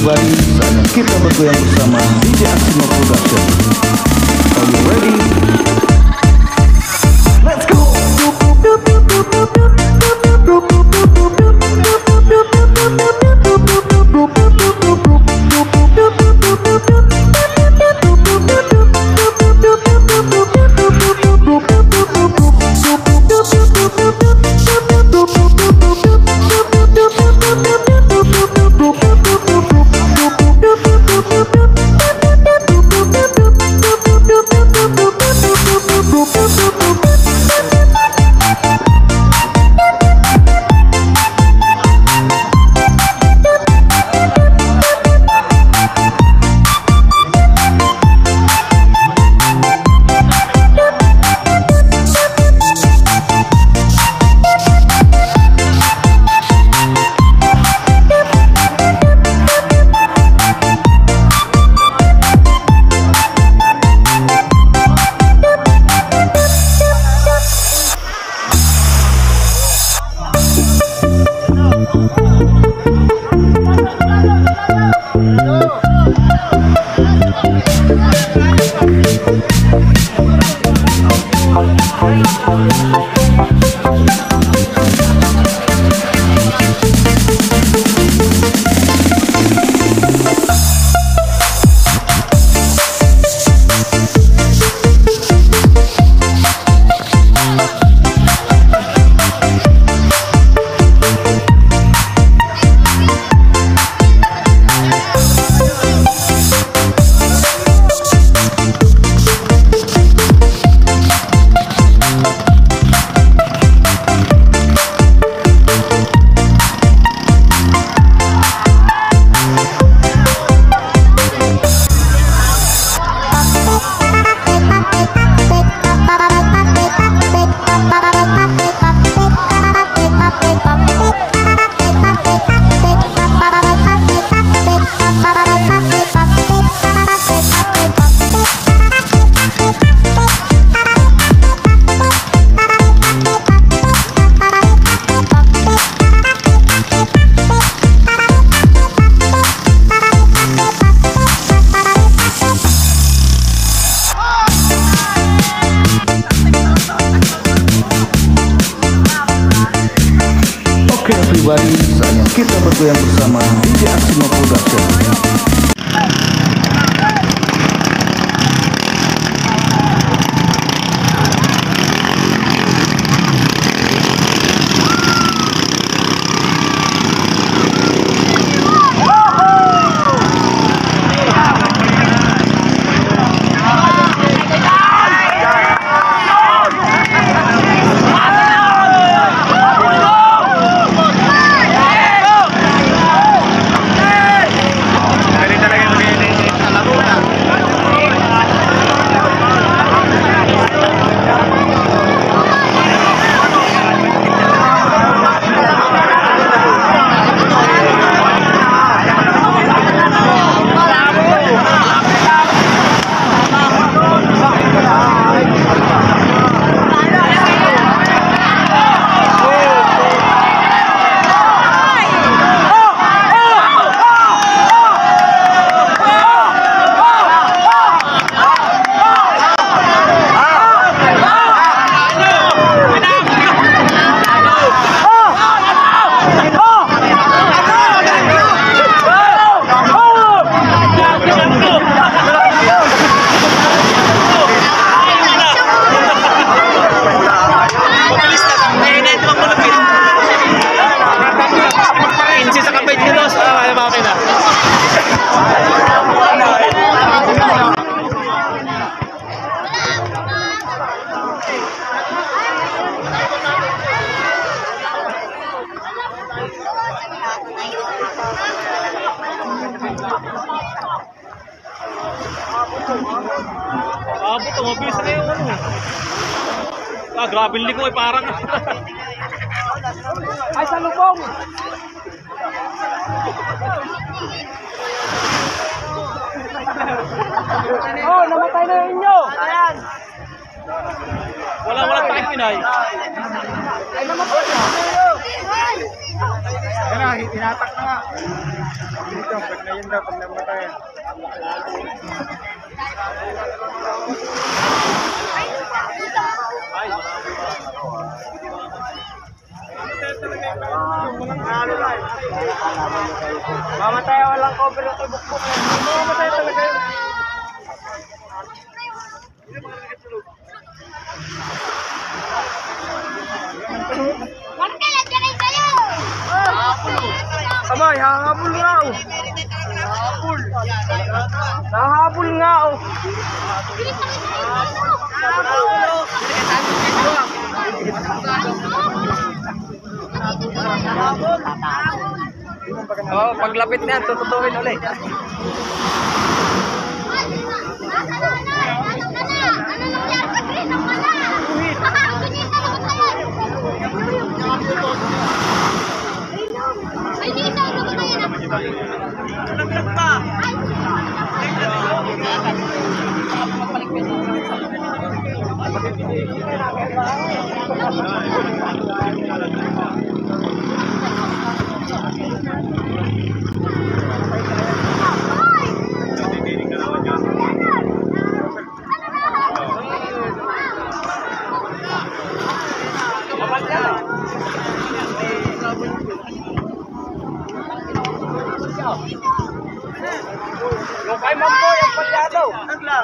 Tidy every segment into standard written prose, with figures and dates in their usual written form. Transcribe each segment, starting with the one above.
everybody, saatnya kita bergoyang bersama DJ Aksimo Production. Are you ready? Let's go! Everybody, saatnya kita bergoyang bersama DJ Aksimo Production. Abot, mabilis na yung ano. Grabe liko eh, parang. Ay, salubong! Oh, namatay na yung inyo! Ayan! Wala tayong Pinay. Ay, namatay na! Ayan na, tinatak na nga. Dito, pag na yun daw, pag namatay. Mamatay, walang cover yung ibukbuk. Mamatay talaga yun. Markel, nandiyan na kayo! Abay, hahabol nga oh. Nahabol nga oh. Oh, paglapit na yan, tututuhin ulit. Ay, dito, ano ba yan? Naglag pa. Yung kay Mambo, yung palyado. Naglag.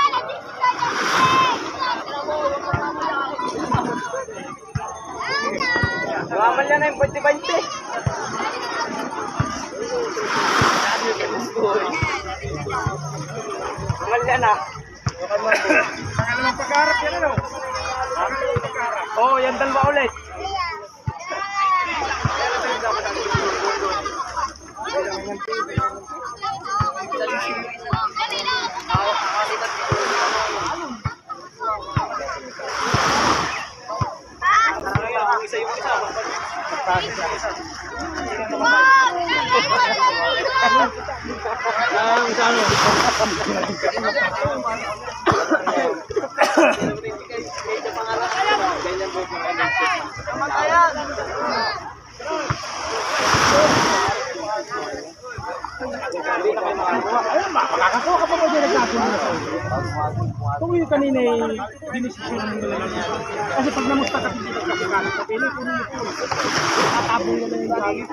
Naman yan na yung 20-20. Naman yan na. Pangalawang pagkarap yan ano? Oo, yan dalawa ulit. Makakakuha ka pa ba dyan nagkakasin mo? Kung yung kanina ay dinisisyon mo na lang yan. Kasi pag namusta ka dito kasi kanan sa pili, kung yung ito, tatabong mo na yung gamit.